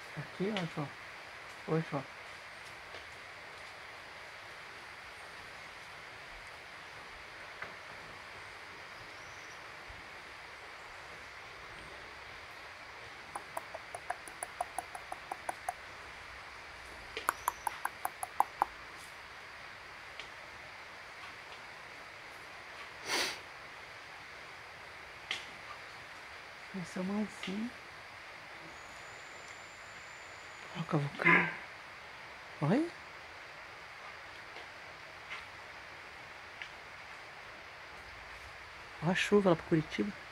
Aqui, ó, João. Oi, João. Esse é o mansinho. Olha o cavucão. Olha. Olha a chuva lá pra Curitiba.